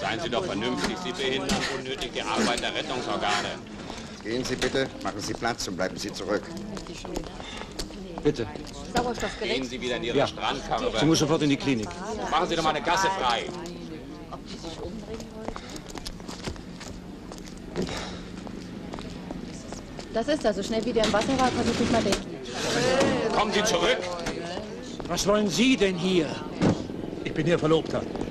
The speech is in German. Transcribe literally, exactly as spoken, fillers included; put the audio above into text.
Seien Sie doch vernünftig. Sie behindern unnötig die Arbeit der Rettungsorgane. Gehen Sie bitte, machen Sie Platz und bleiben Sie zurück. Bitte. Sauerstoffgerät. Gehen Sie wieder in Ihre Ja. Strandkarre. Sie muss sofort in die Klinik. Machen Sie doch mal eine Gasse frei. Ob die sich umbringen wollen? Das ist er. So schnell wie der im Wasser war, konnte ich nicht mal denken. Kommen Sie zurück. Was wollen Sie denn hier? Ich bin Ihr Verlobter.